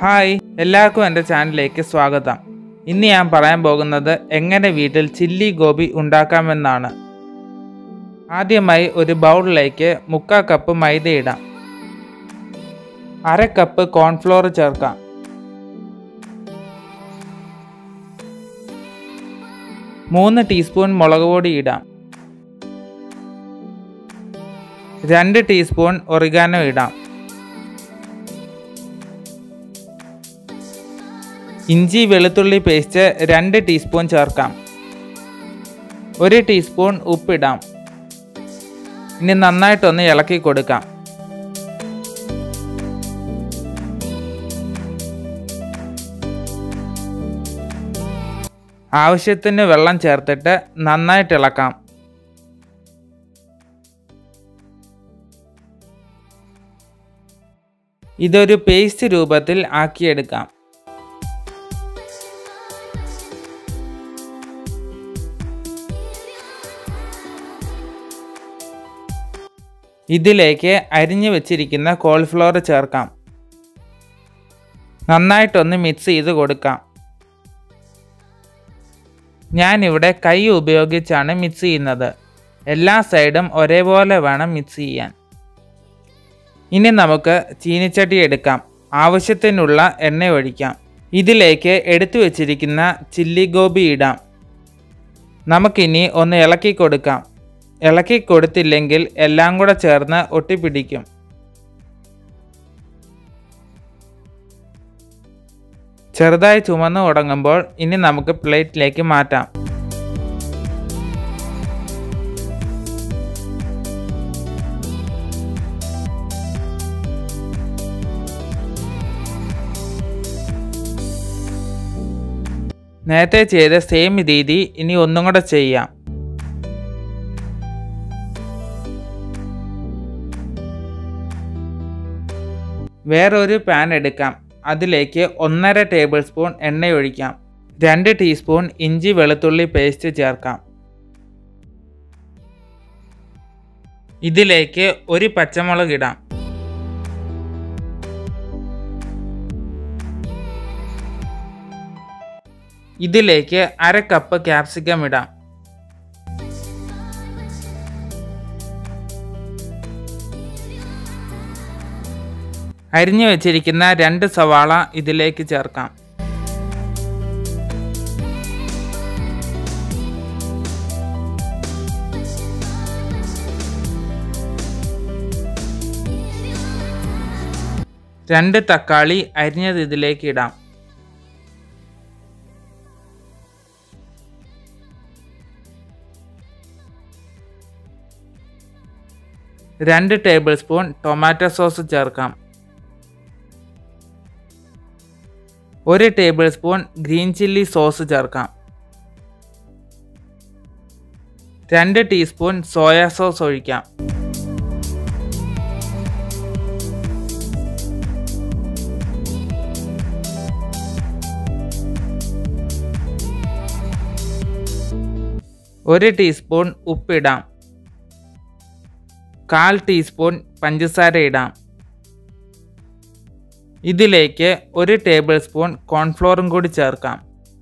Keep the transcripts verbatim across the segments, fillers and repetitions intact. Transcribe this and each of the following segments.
Hi, എല്ലാവർക്കും എൻ്റെ ചാനലിലേക്ക് സ്വാഗതം. ഇന്ന് ഞാൻ പറയാൻ പോകുന്നത് എങ്ങനെ വീട്ടിൽ ചില്ലി ഗോബി ഉണ്ടാക്കാമെന്നാണ്. ആദ്യമായി ഒരു ബൗളിലേക്ക് മുക്കാൽ കപ്പ് മൈദ ഇടാം. അര കപ്പ് കോൺഫ്ലോർ ചേർക്കാം. മൂന്ന് ടീസ്പൂൺ മുളക് പൊടി ഇടാം. രണ്ട് ടീസ്പൂൺ ഒറിഗാനോ ഇടാം. ഇഞ്ചി വെളുത്തുള്ളി പേസ്റ്റ് രണ്ട് ടീസ്പൂൺ ചേർക്കാം. ഒരു ടീസ്പൂൺ ഉപ്പിടാം. ഇനി നന്നായിട്ടൊന്ന് ഇളക്കി കൊടുക്കാം. ആവശ്യത്തിന് വെള്ളം ചേർത്തിട്ട് നന്നായിട്ട് ഇളക്കാം. ഇതൊരു പേസ്റ്റ് രൂപത്തിൽ ആക്കിയെടുക്കാം. ഇതിലേക്ക് അരിഞ്ഞു വെച്ചിരിക്കുന്ന കോളിഫ്ലവർ ചേർക്കാം. നന്നായിട്ടൊന്ന് മിക്സ് ചെയ്ത് കൊടുക്കാം. ഞാനിവിടെ കൈ ഉപയോഗിച്ചാണ് മിക്സ് ചെയ്യുന്നത്. എല്ലാ സൈഡും ഒരേപോലെ വേണം മിക്സ് ചെയ്യാൻ. ഇനി നമുക്ക് ചീനിച്ചട്ടി എടുക്കാം. ആവശ്യത്തിനുള്ള എണ്ണ ഒഴിക്കാം. ഇതിലേക്ക് എടുത്തു വെച്ചിരിക്കുന്ന ചില്ലി ഗോബി ഇടാം. നമുക്കിനി ഒന്ന് ഇളക്കി കൊടുക്കാം. ഇളക്കി കൊടുത്തില്ലെങ്കിൽ എല്ലാം കൂടെ ചേർന്ന് ഒട്ടിപ്പിടിക്കും. ചെറുതായി ചുമന്ന് തുടങ്ങുമ്പോൾ ഇനി നമുക്ക് പ്ലേറ്റിലേക്ക് മാറ്റാം. നേരത്തെ ചെയ്ത സെയിം രീതി ഇനി ഒന്നും കൂടെ ചെയ്യാം. വേറൊരു പാൻ എടുക്കാം. അതിലേക്ക് ഒന്നര ടേബിൾ സ്പൂൺ എണ്ണ ഒഴിക്കാം. രണ്ട് ടീസ്പൂൺ ഇഞ്ചി വെളുത്തുള്ളി പേസ്റ്റ് ചേർക്കാം. ഇതിലേക്ക് ഒരു പച്ചമുളക് ഇടാം. ഇതിലേക്ക് അര കപ്പ് ക്യാപ്സിക്കം ഇടാം. അരിഞ്ഞു വെച്ചിരിക്കുന്ന രണ്ട് സവാള ഇതിലേക്ക് ചേർക്കാം. രണ്ട് തക്കാളി അരിഞ്ഞത് ഇതിലേക്ക് ഇടാം. രണ്ട് ടേബിൾ സ്പൂൺ ടൊമാറ്റോ സോസ് ചേർക്കാം. ഒരു tablespoon green chilli sauce ചേർക്കാം. രണ്ട് ടീസ്പൂൺ സോയാ സോസ് ഒഴിക്കാം. ഒരു ടീസ്പൂൺ ഉപ്പിടാം. കാൽ ടീസ്പൂൺ പഞ്ചസാര ഇടാം. ഇതിലേക്ക് ഒരു ടേബിൾ സ്പൂൺ കോൺഫ്ലോറും കൂടി ചേർക്കാം.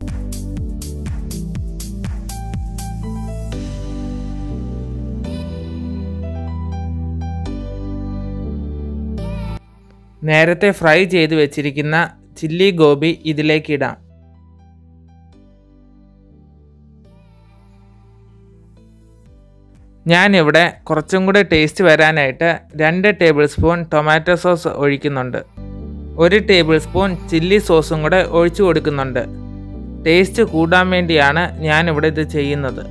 നേരത്തെ ഫ്രൈ ചെയ്ത് വെച്ചിരിക്കുന്ന ചില്ലി ഗോബി ഇതിലേക്ക് ഇടാം. ഞാനിവിടെ കുറച്ചും കൂടി ടേസ്റ്റ് വരാനായിട്ട് രണ്ട് ടേബിൾ സ്പൂൺ ടൊമാറ്റോ സോസ് ഒഴിക്കുന്നുണ്ട്. ഒരു ടേബിൾ സ്പൂൺ ചില്ലി സോസും കൂടെ ഒഴിച്ചു കൊടുക്കുന്നുണ്ട്. ടേസ്റ്റ് കൂടാൻ വേണ്ടിയാണ് ഞാനിവിടെ ഇത് ചെയ്യുന്നത്.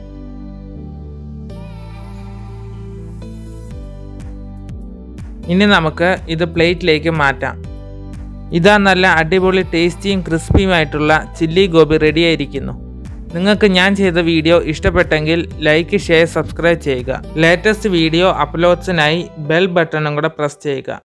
ഇനി നമുക്ക് ഇത് പ്ലേറ്റിലേക്ക് മാറ്റാം. ഇതാ നല്ല അടിപൊളി ടേസ്റ്റിയും ക്രിസ്പിയുമായിട്ടുള്ള ചില്ലി ഗോബി റെഡിയായിരിക്കുന്നു. നിങ്ങൾക്ക് ഞാൻ ചെയ്ത വീഡിയോ ഇഷ്ടപ്പെട്ടെങ്കിൽ ലൈക്ക്, ഷെയർ, സബ്സ്ക്രൈബ് ചെയ്യുക. ലേറ്റസ്റ്റ് വീഡിയോ അപ്ലോഡ്സിനായി ബെൽ ബട്ടണും കൂടെ പ്രസ് ചെയ്യുക.